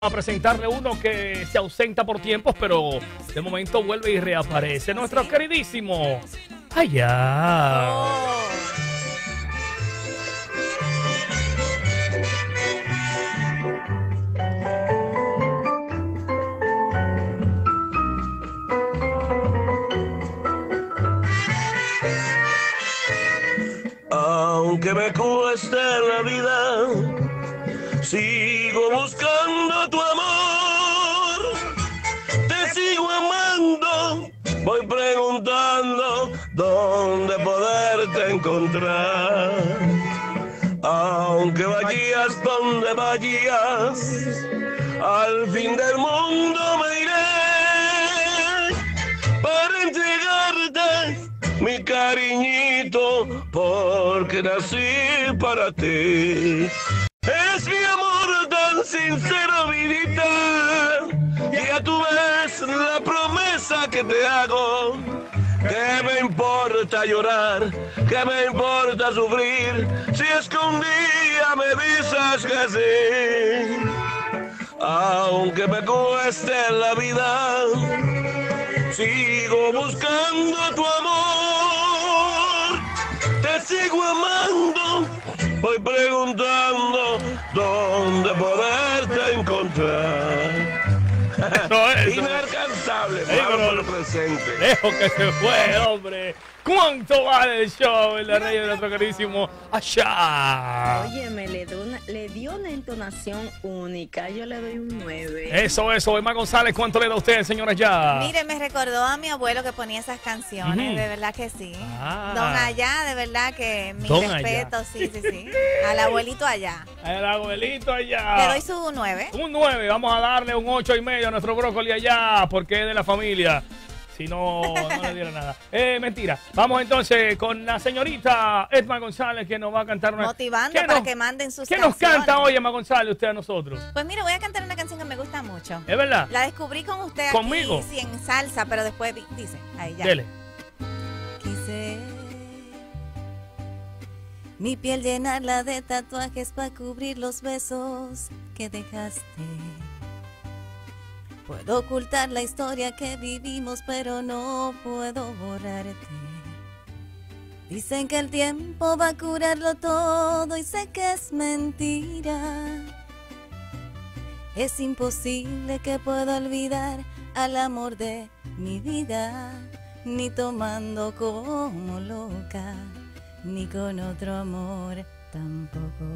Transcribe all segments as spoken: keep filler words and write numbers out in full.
a presentarle uno que se ausenta por tiempos, pero de momento vuelve y reaparece. Nuestro sí. queridísimo Allá. Oh. Aunque me cueste la vida, sigo buscando tu amor, te sigo amando, voy preguntando dónde poderte encontrar. Aunque vayas donde vayas, al fin del mundo me iré para entregarte mi cariñito, porque nací para ti. Es mi amor tan sincero, vidita, y a tu vez la promesa que te hago. ¿Qué me importa llorar? ¿Qué me importa sufrir? Si es que un día me dices que sí. Aunque me cueste la vida, sigo buscando tu amor, te sigo amando, voy preguntando dónde poderte encontrar. Eso es. Inalcanzable, hey, vamos por presente. Dejo que se fue, hombre. ¿Cuánto vale el show en la rey de nuestro queridísimo Allá? Óyeme, le dio, una, le dio una entonación única. Yo le doy un nueve. Eso, eso. Emma González, ¿cuánto le da a usted, señora Allá? Mire, me recordó a mi abuelo que ponía esas canciones. Uh-huh. De verdad que sí. Ah. Don Allá, de verdad que mi Don respeto, Allá. sí, sí, sí. Al abuelito Allá. Al abuelito Allá. Le doy su nueve. Un nueve. Vamos a darle un ocho y medio a nuestro brócoli Allá, porque es de la familia. Si no, no le diera nada. Eh, mentira. Vamos entonces con la señorita Emma González, que nos va a cantar una... Motivando para nos, que manden sus ¿Qué canciones? ¿Qué nos canta hoy, Emma González, usted a nosotros? Pues mira, voy a cantar una canción que me gusta mucho. ¿Es verdad? La descubrí con usted ¿Conmigo? aquí, sí, en salsa, pero después dice, ahí ya. Dele. Quise mi piel llenarla de tatuajes para cubrir los besos que dejaste. Puedo ocultar la historia que vivimos, pero no puedo borrarte. Dicen que el tiempo va a curarlo todo y sé que es mentira. Es imposible que pueda olvidar al amor de mi vida, ni tomando como loca, ni con otro amor tampoco.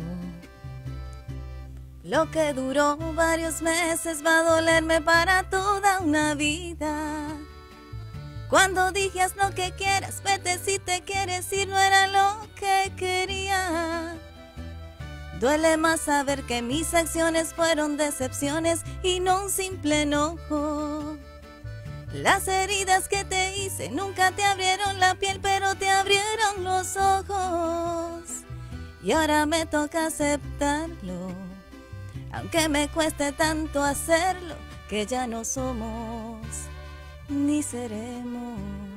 Lo que duró varios meses va a dolerme para toda una vida. Cuando dije haz lo que quieras, vete si te quieres ir, no era lo que quería. Duele más saber que mis acciones fueron decepciones y no un simple enojo. Las heridas que te hice nunca te abrieron la piel, pero te abrieron los ojos. Y ahora me toca aceptarlo, aunque me cueste tanto hacerlo, que ya no somos ni seremos.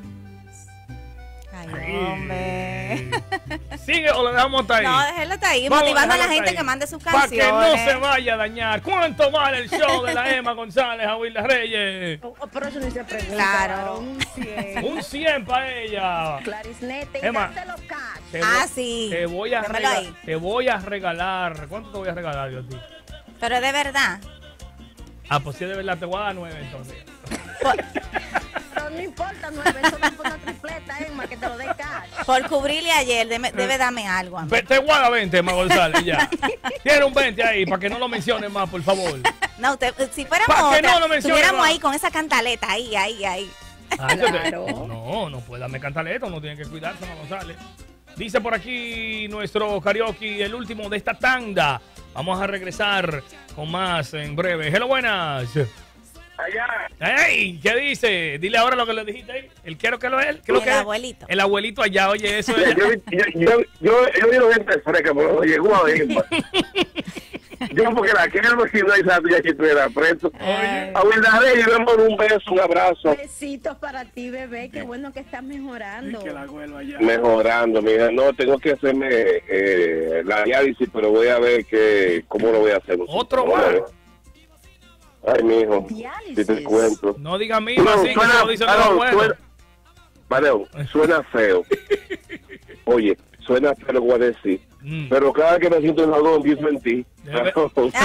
Ay, hombre. ¿Sigue o lo dejamos hasta ahí? No, déjelo hasta ahí, Vamos motivando a la gente ahí, que mande sus canciones. Para que no se vaya a dañar. ¿Cuánto vale el show de la Emma González a Wilda Reyes? Oh, oh, pero eso no se pregunta. Claro. Un cien. Un cien para ella. Clarisnete, y Emma, los cash. Te ah, voy, sí. Te voy, a regalar, te voy a regalar. ¿Cuánto te voy a regalar yo a ti? Pero de verdad. Ah, pues si de verdad te voy a dar nueve entonces. Pero no importa nueve, eso no es una tripleta, Emma, que te lo dé cash. Por cubrirle ayer, debe, debe darme algo. A mí. Te voy a dar veinte, Emma González, ya. Tiene un veinte ahí, para que no lo menciones más, por favor. No, usted, si fuéramos otra, no lo estuviéramos más. Ahí con esa cantaleta, ahí, ahí, ahí. Ah, claro. No, no puede darme cantaleta, uno tiene que cuidarse, Emma González. Dice por aquí nuestro karaoke, el último de esta tanda. Vamos a regresar con más en breve. Hello, buenas. Allá. ¡Ey! ¿Qué dice? Dile ahora lo que le dijiste ahí. ¿El quiero que lo es? ¿Qué el lo que abuelito. Es? El abuelito allá, oye, eso es. Yo, yo, yo, yo, yo he oído gente fresca, pero llegó a ver. Yo porque la quiero si no hay santo ya que estuviera preso. A Wilda Reyes, vemos un beso, un abrazo. Besitos para ti, bebé. Qué bueno que estás mejorando. Y que la vuelva allá. Mejorando, mira, no, tengo que hacerme eh, la diálisis, pero voy a ver que cómo lo voy a hacer. Otro más. Ay, mijo, Diálisis. si te cuento. No diga mima, sí, que se lo dicen ah, los no, buenos. suena, Mateo, suena feo. Oye, suena feo lo que voy a decir. Mm. Pero cada que me siento en algo, pienso en ti. Debe-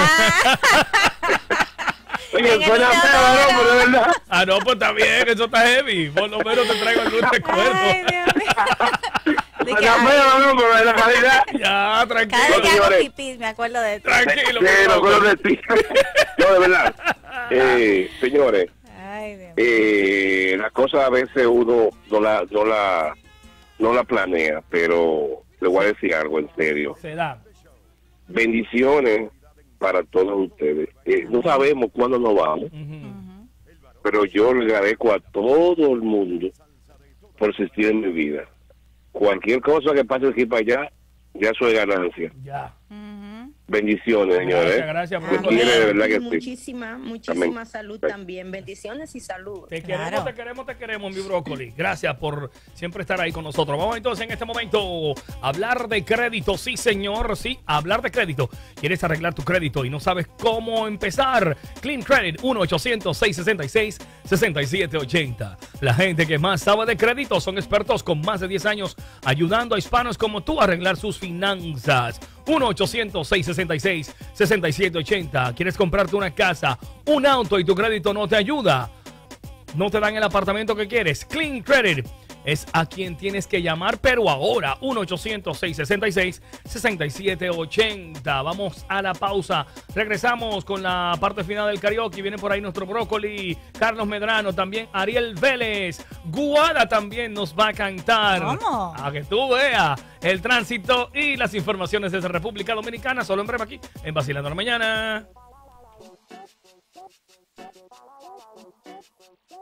Oye, En el suena feo, inodoro. ¿no? Pero de verdad. Ah, no, pues está bien, eso está heavy. Por lo menos te traigo algún recuerdo. Ay, Dios mío. De que, Suena ay, feo, ¿no? Pero de la calidad. Ya, cada vez tranquilo, que hago señores. pipí me acuerdo de ti. tranquilo. Sí, por me favor. acuerdo de ti. No, de verdad. Eh, señores, Ay, Dios mío. eh, las cosas a veces uno no la, no la, no la planea, pero le voy a decir algo en serio. Se da. Bendiciones para todos ustedes. Eh, no sabemos cuándo nos vamos, Ujú. pero yo le agradezco a todo el mundo por existir en mi vida. Cualquier cosa que pase aquí para allá, ya soy ganancia. Ya. Ujú. Bendiciones, señores. Gracias, gracias por Me tu Amén. quiere, de verdad que Y sí. muchísima, muchísima Amén. salud también. Bendiciones y salud. Te Claro. queremos, te queremos, te queremos, mi brócoli. Gracias por siempre estar ahí con nosotros. Vamos entonces en este momento a hablar de crédito. Sí, señor, sí, hablar de crédito. ¿Quieres arreglar tu crédito y no sabes cómo empezar? Clean Credit, uno ochocientos, seiscientos sesenta y seis, sesenta y siete ochenta. La gente que más sabe de crédito son expertos con más de diez años ayudando a hispanos como tú a arreglar sus finanzas. uno ochocientos, seiscientos sesenta y seis, sesenta y siete ochenta. ¿Quieres comprarte una casa, un auto y tu crédito no te ayuda? ¿No te dan el apartamento que quieres? Clean Credit es a quien tienes que llamar, pero ahora uno ochocientos, seiscientos sesenta y seis, sesenta y siete ochenta. Vamos a la pausa. Regresamos con la parte final del karaoke. Viene por ahí nuestro brócoli, Carlos Medrano, también Ariel Vélez. Guada también nos va a cantar. ¿Cómo? A que tú veas el tránsito y las informaciones desde República Dominicana. Solo en breve aquí en Vacilando la Mañana.